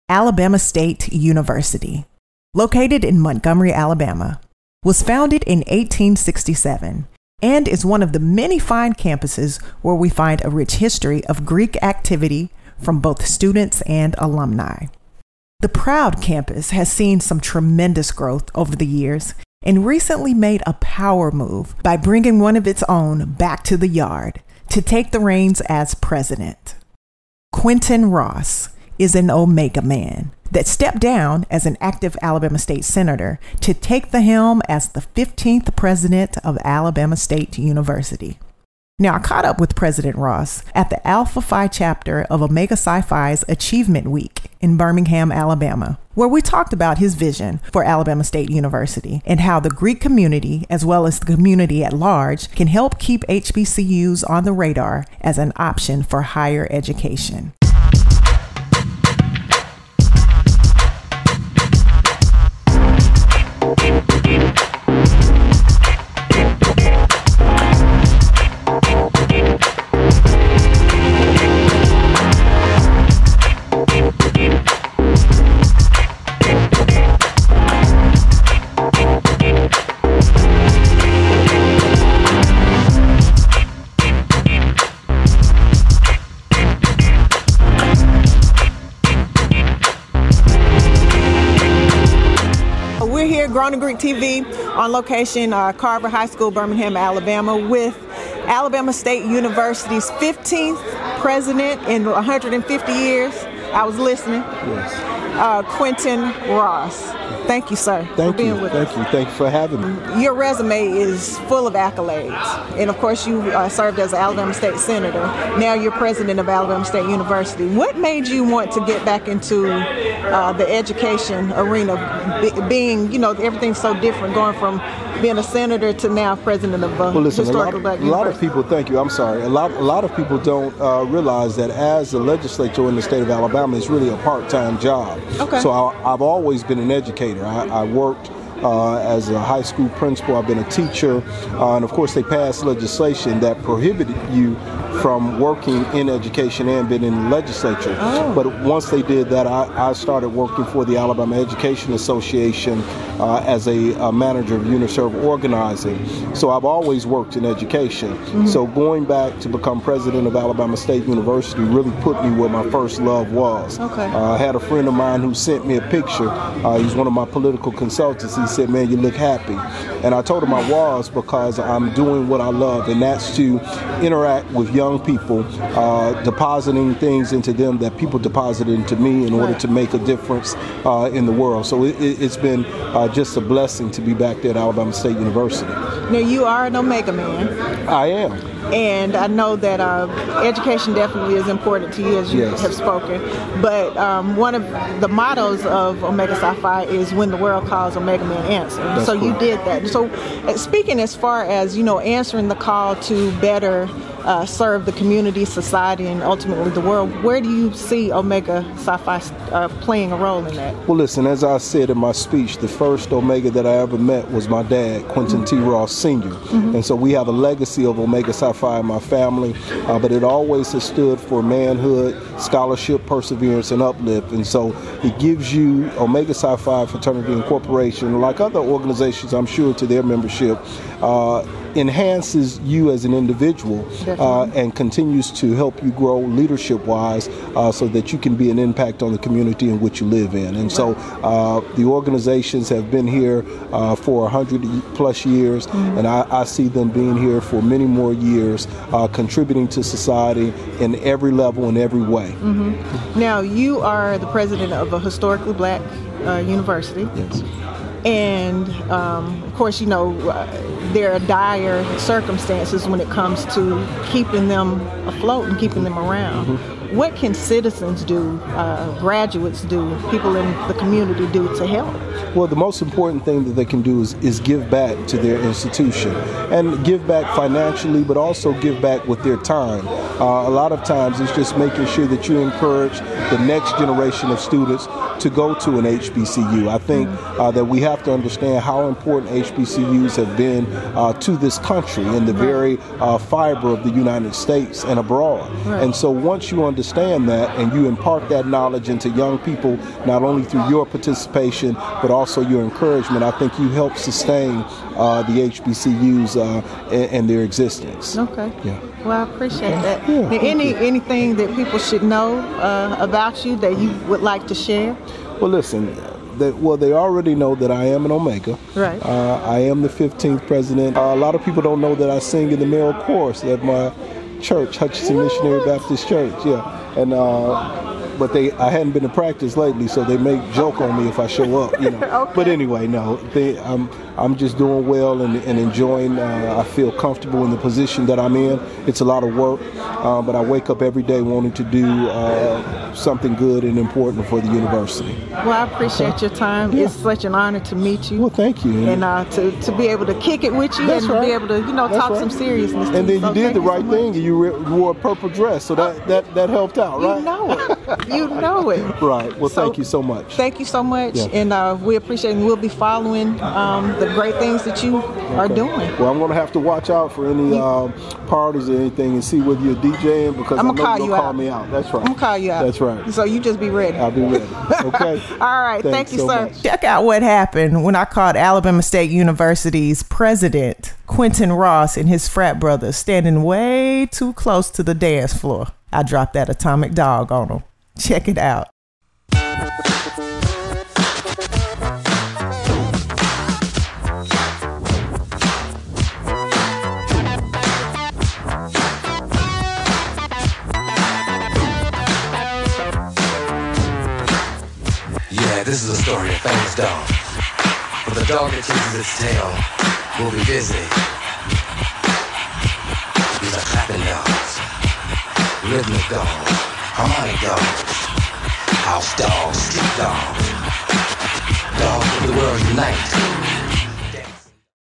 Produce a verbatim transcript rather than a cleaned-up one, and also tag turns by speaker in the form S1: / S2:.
S1: Alabama State University, located in Montgomery, Alabama, was founded in eighteen sixty-seven and is one of the many fine campuses where we find a rich history of Greek activity from both students and alumni. The proud campus has seen some tremendous growth over the years and recently made a power move by bringing one of its own back to the yard to take the reins as president. Quinton Ross is an Omega man that stepped down as an active Alabama State Senator to take the helm as the fifteenth president of Alabama State University. Now, I caught up with President Ross at the Alpha Phi chapter of Omega Psi Phi's Achievement Week in Birmingham, Alabama, where we talked about his vision for Alabama State University and how the Greek community, as well as the community at large, can help keep H B C Us on the radar as an option for higher education. Grown in Greek T V on location, uh, Carver High School, Birmingham, Alabama, with Alabama State University's fifteenth president in one hundred fifty years. I was listening.
S2: Yes.
S1: Uh, Quinton Ross. Thank you, sir,
S2: Thank
S1: for being
S2: you.
S1: with
S2: Thank
S1: us.
S2: Thank you. Thank you for having me.
S1: Your resume is full of accolades. And of course, you uh, served as an Alabama State Senator. Now you're president of Alabama State University. What made you want to get back into uh, the education arena, be, being, you know, everything's so different, going from being a senator to now president of a
S2: well, listen,
S1: historical
S2: a lot,
S1: black
S2: a
S1: university?
S2: lot of people, thank you, I'm sorry, a lot, a lot of people don't uh, realize that as a legislator in the state of Alabama, it's really a part-time job.
S1: Okay.
S2: So I, I've always been an educator. I, I worked Uh, as a high school principal. I've been a teacher, uh, and of course they passed legislation that prohibited you from working in education and being in the legislature.
S1: Oh.
S2: But once they did that, I, I started working for the Alabama Education Association uh, as a, a manager of UniServe organizing. So I've always worked in education. Mm-hmm. So going back to become president of Alabama State University really put me where my first love was.
S1: Okay.
S2: Uh, I had a friend of mine who sent me a picture. Uh, he's one of my political consultants. He said, "Man, you look happy." And I told him I was, because I'm doing what I love, and that's to interact with young people, uh, depositing things into them that people deposited into me in order to make a difference uh, in the world. So it, it, it's been uh, just a blessing to be back there at Alabama State University.
S1: Now, you are an Omega man.
S2: I am.
S1: And I know that uh, education definitely is important to you, as you
S2: Yes.
S1: have spoken. But um, one of the mottos of Omega Psi Phi is "When the world calls, Omega Men answer."
S2: That's
S1: so you
S2: correct.
S1: did that. So uh, speaking as far as, you know, answering the call to better uh, serve the community, society, and ultimately the world, where do you see Omega Psi Phi uh, playing a role in that?
S2: Well, listen, as I said in my speech, the first Omega that I ever met was my dad, Quinton T. Ross Senior Mm-hmm. And so we have a legacy of Omega Psi Phi in my family, uh, but it always has stood for manhood, scholarship, perseverance, and uplift. And so it gives you Omega Psi Phi Fraternity and Corporation, like other organizations, I'm sure, to their membership, uh, enhances you as an individual uh, and continues to help you grow leadership-wise uh, so that you can be an impact on the community in which you live in. And so uh, the organizations have been here uh, for one hundred plus years, mm-hmm. and I, I see them being here for many more years, uh, contributing to society in every level and every way.
S1: Mm-hmm. Now, you are the president of a historically black uh, university.
S2: Yes.
S1: And um, of course, you know, uh, there are dire circumstances when it comes to keeping them afloat and keeping them around. Mm-hmm. What can citizens do, uh, graduates do, people in the community do to help?
S2: Well, the most important thing that they can do is, is give back to their institution, and give back financially, but also give back with their time. Uh, a lot of times it's just making sure that you encourage the next generation of students to go to an H B C U. I think uh, that we have to understand how important H B C Us have been uh, to this country and the very uh, fiber of the United States and abroad.
S1: Right.
S2: And so once you understand understand that and you impart that knowledge into young people, not only through your participation, but also your encouragement, I think you help sustain uh, the H B C Us uh, and, and their existence.
S1: Okay.
S2: Yeah.
S1: Well, I appreciate that.
S2: Yeah,
S1: Any
S2: you.
S1: anything that people should know uh, about you that you would like to share?
S2: Well, listen. That, well, they already know that I am an Omega.
S1: Right.
S2: Uh, I am the fifteenth president. Uh, a lot of people don't know that I sing in the male chorus at my church, Hutchinson Missionary Baptist Church. Yeah, and uh, but they I hadn't been to practice lately, so they may joke on me if I show up. You know.
S1: Okay.
S2: But anyway, no, they, I'm I'm just doing well and, and enjoying. Uh, I feel comfortable in the position that I'm in. It's a lot of work, uh, but I wake up every day wanting to do uh, something good and important for the university.
S1: Well, I appreciate your time.
S2: Yeah.
S1: It's such an honor to meet you.
S2: Well, thank you.
S1: And uh, to, to be able to kick it with you
S2: That's
S1: and
S2: right.
S1: be able to, you know,
S2: That's
S1: talk
S2: right.
S1: some seriousness.
S2: And then you
S1: so
S2: did the
S1: you
S2: right
S1: so
S2: thing, and you, re- you wore a purple dress, so that, that, that helped out, right?
S1: You know it. You know it.
S2: Right. Well,
S1: So,
S2: thank you so much.
S1: Thank you so much.
S2: Yeah.
S1: And uh, we appreciate it. And we'll be following um, the great things that you are doing.
S2: Well, I'm going to have to watch out for any um, parties or anything and see whether you're DJing, because
S1: I'm
S2: I
S1: gonna
S2: know
S1: call
S2: you're
S1: you
S2: going to call
S1: out.
S2: me out. That's right.
S1: I'm going to call you out.
S2: That's right.
S1: So you just be ready.
S2: I'll be ready. Okay?
S1: All right.
S2: Thanks
S1: Thank you,
S2: so
S1: sir.
S2: much.
S1: Check out what happened when I caught Alabama State University's president, Quinton Ross, and his frat brothers standing way too close to the dance floor. I dropped that atomic dog on them. Check it out.
S3: Yeah, this is a story of famous dog. But the dog that chases its tail will be busy. These are clapping dogs, rhythmic dogs, harmonic dogs, house dogs, street dogs. Dogs of the world unite.